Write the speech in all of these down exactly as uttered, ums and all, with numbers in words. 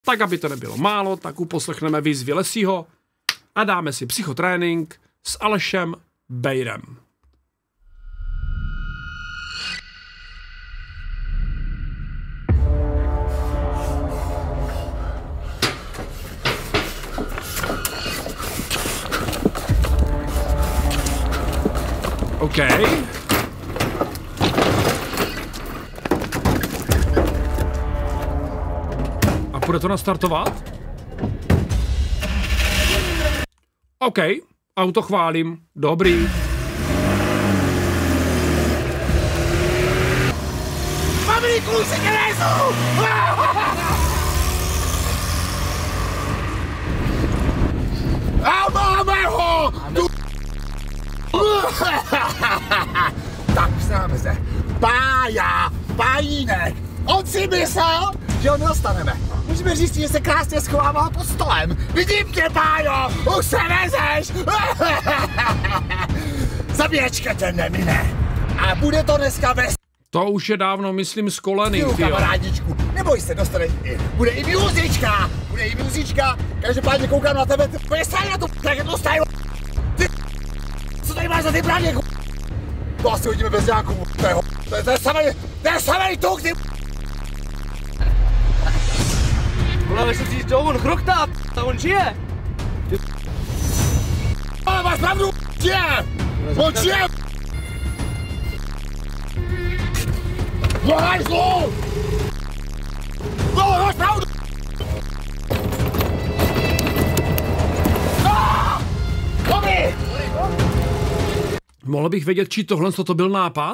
Tak, aby to nebylo málo, tak uposlechneme výzvy Lesího a dáme si psychotrénink s Alešem Bejrem. OK. A půjde to nastartovat? OK. Auto chválím. Dobrý. Mami, kluci, kde jsou? A máme ho! Tak známe se. Pája, Pájínek. On si myslel, že ho nedostaneme. Můžeme říct, že se krásně schovával pod stolem. Vidím tě, Pájo, už se vezeš. Zabíječka tě nemine. A bude to dneska bez... To už je dávno, myslím, z koleny. Kamarádičku, neboj se, dostane i. Bude i muzička, bude i muzička. Každopádně koukám na tebe, ty pojď na tu, jak je to stají. Ty, co tady máš za ty bráně, to asi hodíme bez nějakou, to je to je, to je samej, to je samej tuk, ty. Vole, ale se cítíš to, on chrochtá, a on žije. Ale máš pravdu, žije, on žije. No hajzlu! No, máš pravdu! Ah! Dobrý! Mohl bych vědět, či tohle to byl nápad?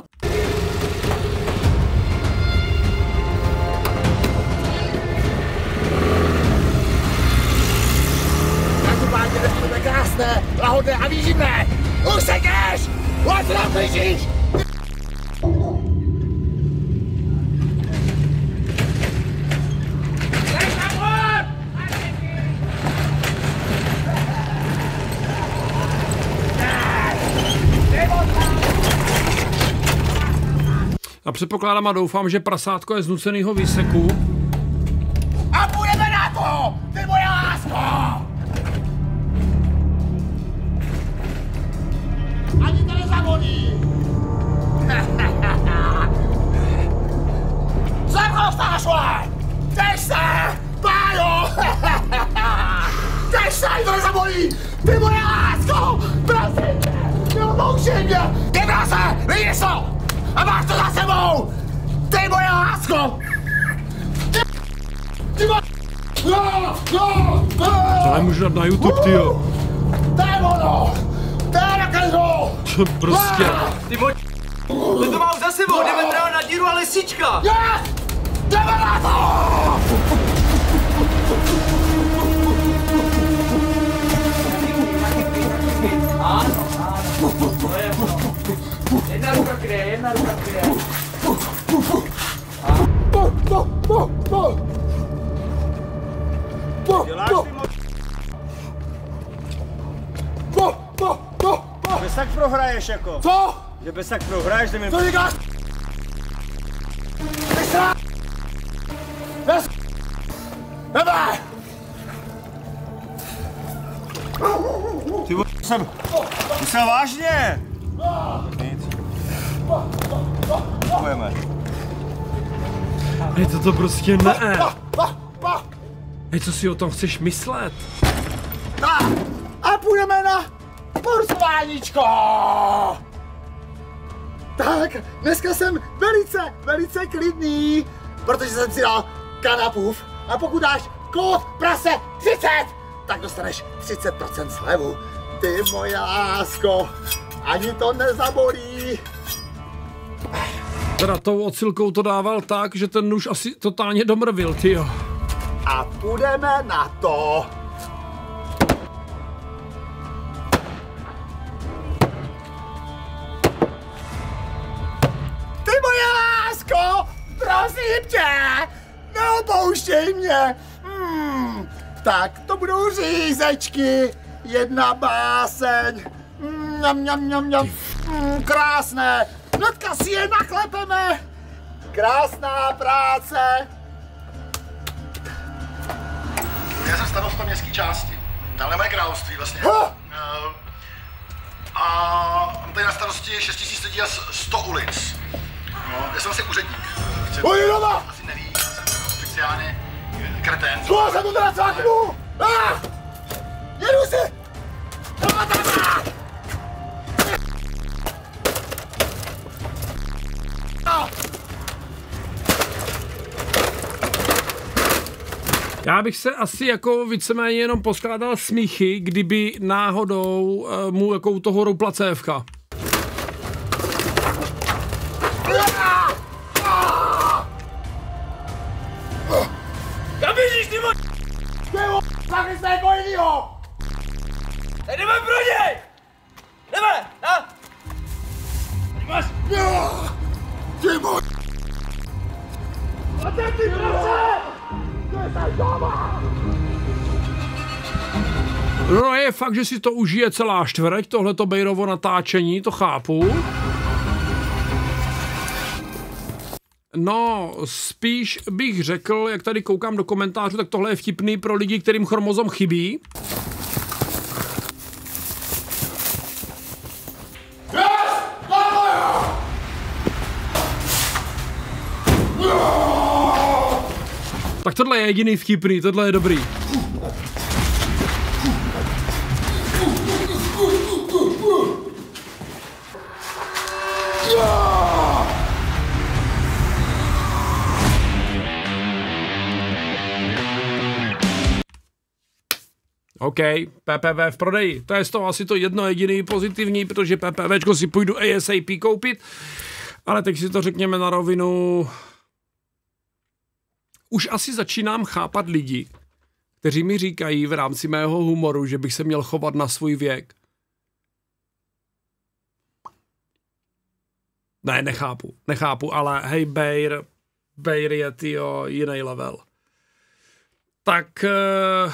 Každopádně dnes bude krásné, lahodné a výživné! Už se jdeš! Už se tam blížíš! A předpokládám a doufám, že prasátko je z nucenýho výseku. A půjdeme na to! Ty moje lásko! Ani to nezavolí! Co je chlostáš, vole? Jdeš se! Pájo! Jdeš se, ani to nezavolí! Ty moje lásko! Prosím tě! Neodloučej mě! Vybral se! Vidíš to! A máš to za sebou! Ty moje lásko! Ty... Ty moje... No, no, no. To nemůžu dát na YouTube, tyjo. To je ono! To je na každou! Prostě. Ty moje... Ten to má už za sebou, jdeme právě na díru a lesička! Yes! Jdeme na to! Ano, ano, to je ono. Jedna ruka kryje, jedna ruka kryje. Po, po, po, po. Po, Děláš po, ty mo... po, po, po, po. Bez tak prohraješ jako. Co? Že bez tak prohraješ, že mi... Co říkáš? Ty srá... Nes... Nebe! Ty vo... jsem... Myslel vážně! Nic. Děkujeme. Hej, to to prostě ne. Pa, pa, pa. Hej, co si o tom chceš myslet? A, a půjdeme na porcováníčko! Tak, dneska jsem velice, velice klidný, protože jsem si dal kanapův a pokud dáš kód prase třicet, tak dostaneš třicet procent slevu. Ty moje lásko, ani to nezabolí. Teda tou ocilkou to dával tak, že ten nůž asi totálně domrvil, tyjo. A půjdeme na to. Ty moje lásko, prosím tě, neopouštěj mě. Hmm, tak to budou řízečky, jedna báseň. Mňam, mňam, mňam, mňam. Hmm, krásné, hnedka si je naklepeme. Krásná práce. spousta městské části. Dále moje království vlastně. Uh, a mám tady na starosti šest tisíc lidí a sto ulic. No, já jsem asi úředník. Oj, doma! Asi neví, jsem oficiálně kretén. Co jsem tu teda cvaknu? Ah! Jedu si! Doma, doma! Já bych se asi jako víceméně jenom poskládal smíchy, kdyby náhodou uh, mu jako u toho roupla cévka. Kam běžíš, ty mo... Ty mo... Zakli se jako jinýho! Tady jdeme pro něj! Jdeme, na! Tady máš! Ty mo... A ten ty prase! No je fakt, že si to užije celá čtvrť, tohleto Bejrovo natáčení, to chápu. No, spíš bych řekl, jak tady koukám do komentářů, tak tohle je vtipný pro lidi, kterým chromozom chybí. Tak tohle je jediný vtipný, tohle je dobrý. OK, P P V v prodeji. To je z toho asi to jedno jediný pozitivní, protože PPVčko si půjdu A S A P koupit. Ale teď si to řekněme na rovinu. Už asi začínám chápat lidi, kteří mi říkají v rámci mého humoru, že bych se měl chovat na svůj věk. Ne, nechápu, nechápu, ale hej, Bejr, Bejr je, tyjo, jiný level. Tak uh,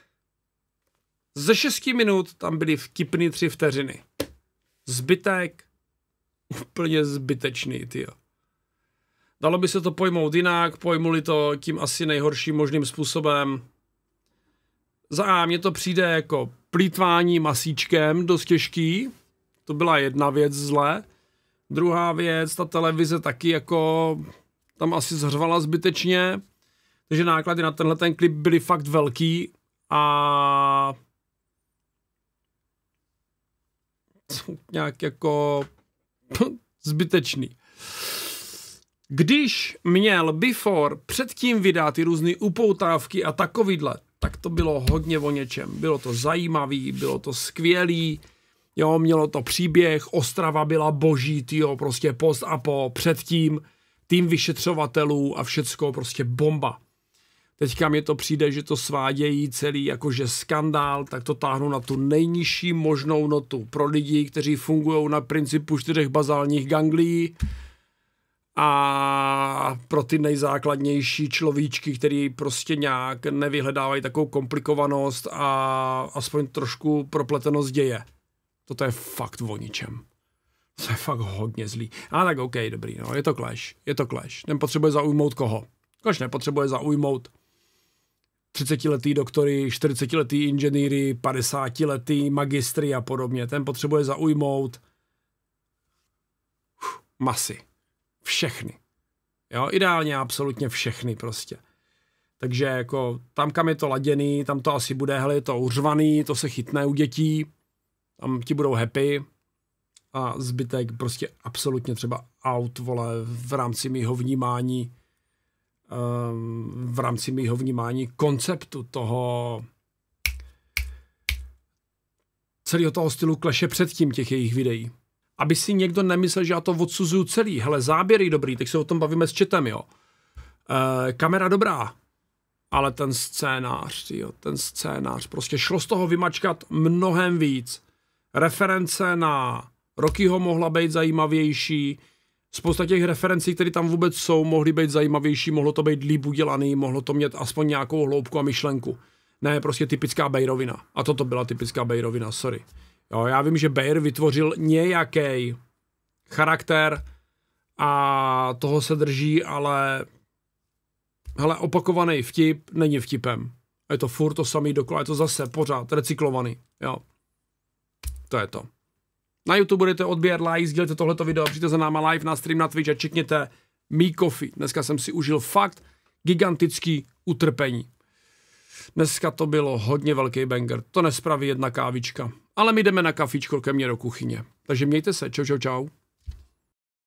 ze šesti minut tam byly vtipný tři vteřiny. Zbytek, úplně zbytečný, tyjo. Dalo by se to pojmout jinak, pojmuli to tím asi nejhorším možným způsobem. Za A mně to přijde jako plýtvání masíčkem, dost těžký. To byla jedna věc zle. Druhá věc, ta televize taky jako tam asi zhřvala zbytečně. Takže náklady na tenhle ten klip byly fakt velký a nějak jako zbytečný. Když měl Before předtím vydat ty různé upoutávky a takovýhle, tak to bylo hodně o něčem. Bylo to zajímavý, bylo to skvělý, jo, mělo to příběh, Ostrava byla boží, tyjo, prostě post a po, předtím tým vyšetřovatelů a všecko prostě bomba. Teďka mi to přijde, že to svádějí celý jakože skandál, tak to táhnu na tu nejnižší možnou notu pro lidi, kteří fungují na principu čtyřech bazálních ganglií a pro ty nejzákladnější človíčky, který prostě nějak nevyhledávají takovou komplikovanost a aspoň trošku propletenost děje. Toto je fakt o ničem. To je fakt hodně zlý. A tak OK, dobrý, no, je to clash, je to clash. Ten potřebuje zaujmout koho? Kož nepotřebuje zaujmout třicetiletý doktory, čtyřicetiletý inženýry, padesátiletý magistry a podobně. Ten potřebuje zaujmout uf, masy. Všechny. Jo, ideálně absolutně všechny prostě. Takže jako tam, kam je to laděný, tam to asi bude, hele, je to uřvaný, to se chytne u dětí, tam ti budou happy a zbytek prostě absolutně třeba out, vole, v rámci mýho vnímání um, v rámci mýho vnímání konceptu toho celého toho stylu Clashe předtím těch jejich videí. Aby si někdo nemyslel, že já to odsuzuju celý. Hele, záběry dobrý, tak se o tom bavíme s chatem, jo. E, kamera dobrá, ale ten scénář, jo, ten scénář, prostě šlo z toho vymačkat mnohem víc. Reference na Rockyho mohla být zajímavější, spousta těch referencí, které tam vůbec jsou, mohly být zajímavější, mohlo to být líp udělaný, mohlo to mít aspoň nějakou hloubku a myšlenku. Ne, prostě typická Bejrovina. A toto byla typická Bejrovina, sorry. Jo, já vím, že Bejr vytvořil nějaký charakter a toho se drží, ale hele, opakovaný vtip není vtipem. A je to furt to samý dokola, je to zase pořád recyklovaný, jo. To je to. Na YouTube budete odbírat like, sdílejte tohleto video, přijďte za náma live na stream na Twitch a čekněte Me Coffee. Dneska jsem si užil fakt gigantický utrpení. Dneska to bylo hodně velký banger, to nespraví jedna kávička. Ale my jdeme na kafičko ke mně do kuchyně. Takže mějte se, čau, čau, čau.